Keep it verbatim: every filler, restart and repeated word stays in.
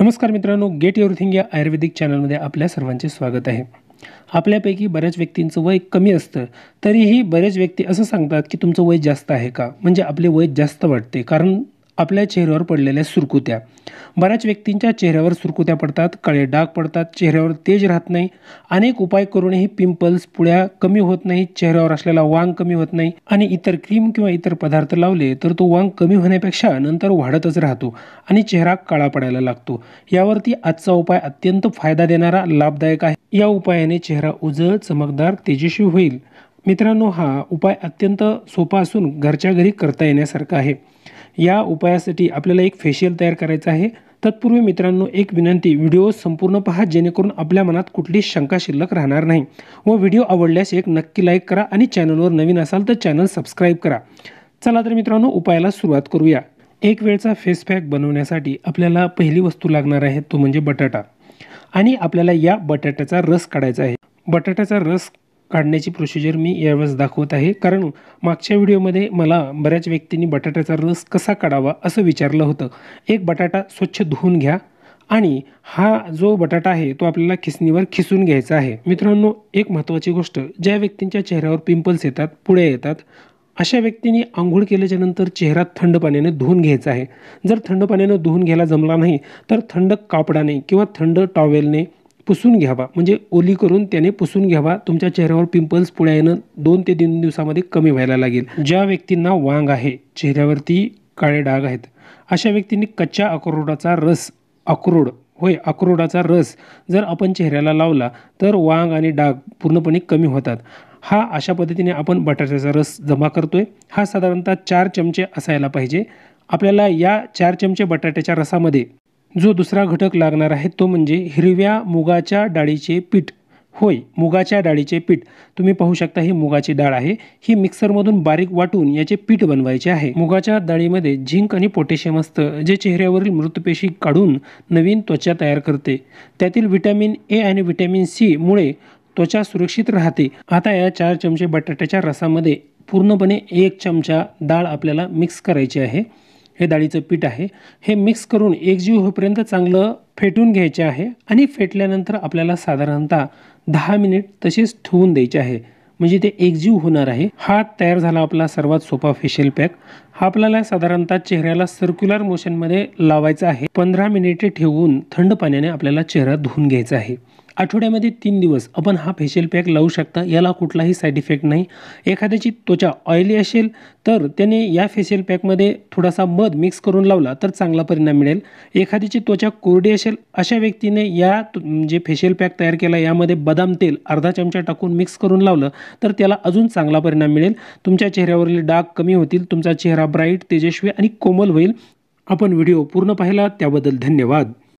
नमस्कार मित्रांनो, gate everything या आयुर्वेदिक चॅनलमध्ये आपल्या सर्वांचे स्वागत आहे. आपल्यापैकी बऱ्याच व्यक्तींचं वय कमी असतं, तरीही बरेच व्यक्ती असं सांगतात की तुमचं वय जास्त आहे का? म्हणजे आपले वय जास्त वाटते, कारण आपल्या चेहऱ्यावर पडलेल्या सुरकुत्या. बऱ्याच व्यक्तींच्या चेहऱ्यावर सुरकुत्या पडतात, काळे डाग पडतात, चेहऱ्यावर तेज राहत नाही. अनेक उपाय करूनही पिंपल्स, पुळ्या कमी होत नाही, चेहऱ्यावर असलेला वांग कमी होत नाही आणि इतर क्रीम किंवा इतर पदार्थ लावले तर तो वांग कमी होण्यापेक्षा नंतर वाढतच राहतो आणि चेहरा काळा पडायला लागतो. यावरती आजचा उपाय अत्यंत फायदा देणारा, लाभदायक आहे. या उपायाने चेहरा उजळ, चमकदार, तेजस्वी होईल. मित्रांनो, हा उपाय अत्यंत सोपा असून घरच्या घरी करता येण्यासारखा आहे. या उपायासाठी आपल्याला एक फेशियल तयार करायचं आहे. तत्पूर्वी मित्रांनो, एक विनंती, व्हिडिओ संपूर्ण पहा जेणेकरून आपल्या मनात कुठलीच शंका शिल्लक राहणार नाही. व व्हिडिओ आवडल्यास एक नक्की लाईक करा आणि चॅनलवर नवीन असाल तर चॅनल सबस्क्राईब करा. चला तर मित्रांनो, उपायाला सुरुवात करूया. एक वेळचा फेस पॅक बनवण्यासाठी आपल्याला पहिली वस्तू लागणार आहे तो म्हणजे बटाटा. आणि आपल्याला या बटाट्याचा रस काढायचा आहे. बटाट्याचा रस काढण्याची प्रोसिजर मी यावेळेस दाखवत आहे, कारण मागच्या व्हिडिओमध्ये मला बऱ्याच व्यक्तींनी बटाट्याचा रस कसा काढावा असं विचारलं होतं. एक बटाटा स्वच्छ धुवून घ्या आणि हा जो बटाटा आहे तो आपल्याला खिसणीवर खिसून घ्यायचा आहे. मित्रांनो, एक महत्त्वाची गोष्ट, ज्या व्यक्तींच्या चेहऱ्यावर पिंपल्स येतात, पुळे येतात, अशा व्यक्तींनी आंघोळ केल्याच्या नंतर चेहरा थंड पाण्याने धुवून घ्यायचा आहे. जर थंड पाण्याने धुवून घ्यायला जमला नाही तर थंड कापडाने किंवा थंड टॉवेलने पुसून घ्यावा, म्हणजे ओली करून त्याने पुसून घ्यावा. तुमच्या चेहऱ्यावर पिंपल्स, पुळ्या येणं दोन ते तीन दिवसामध्ये कमी व्हायला लागेल. ज्या व्यक्तींना वांग आहे, चेहऱ्यावरती काळे डाग आहेत, अशा व्यक्तींनी कच्च्या अक्रोडाचा रस, अक्रोड होय अक्रोडाचा रस जर आपण चेहऱ्याला लावला तर वांग आणि डाग पूर्णपणे कमी होतात. हा अशा पद्धतीने आपण बटाट्याचा रस जमा करतोय. हा साधारणतः चार चमचे असायला पाहिजे. आपल्याला या चार चमचे बटाट्याच्या रसामध्ये जो दुसरा घटक लागणार आहे तो म्हणजे हिरव्या मुगाच्या डाळीचे पीठ. होय, मुगाच्या डाळीचे पीठ. तुम्ही पाहू शकता ही मुगाची डाळ आहे. ही मिक्सरमधून बारीक वाटून याचे पीठ बनवायचे आहे. मुगाच्या डाळीमध्ये झिंक आणि पोटॅशियम असतं, जे चेहऱ्यावरील मृतपेशी काढून नवीन त्वचा तयार करते. त्यातील व्हिटॅमिन ए आणि व्हिटॅमिन सी मुळे त्वचा सुरक्षित राहते. आता या चार चमचे बटाट्याच्या रसामध्ये पूर्णपणे एक चमचा डाळ आपल्याला मिक्स करायची आहे. हे डाळीचं पीठ आहे. हे मिक्स करून एकजीव होईपर्यंत चांगलं फेटून घ्यायचे आहे आणि फेटल्यानंतर आपल्याला साधारणतः दहा मिनिट तसेच ठेवून द्यायचे आहे, म्हणजे ते एकजीव होणार आहे. हा तयार झाला आपला सर्वात सोपा फेशियल पॅक. हा आपल्याला साधारणतः चेहऱ्याला सर्क्युलर मोशनमध्ये लावायचा आहे. पंधरा मिनिटे ठेवून थंड पाण्याने आपल्याला चेहरा धुवून घ्यायचा आहे. आठवड्यामध्ये तीन दिवस आपण हा फेशियल पॅक लावू शकता. याला कुठलाही साईड इफेक्ट नाही. एखाद्याची त्वचा ऑइली असेल तर त्याने या फेशियल पॅकमध्ये थोडासा मध मिक्स करून लावला तर चांगला परिणाम मिळेल. एखाद्याची त्वचा कोरडी असेल अशा व्यक्तीने या जे फेशियल पॅक तयार केला यामध्ये बदाम तेल अर्धा चमचा टाकून मिक्स करून लावलं तर त्याला अजून चांगला परिणाम मिळेल. तुमच्या चेहऱ्यावरील डाग कमी होतील, तुमचा चेहरा ब्राईट, तेजस्वी आणि कोमल होईल. आपण व्हिडिओ पूर्ण पाहिला त्याबद्दल धन्यवाद.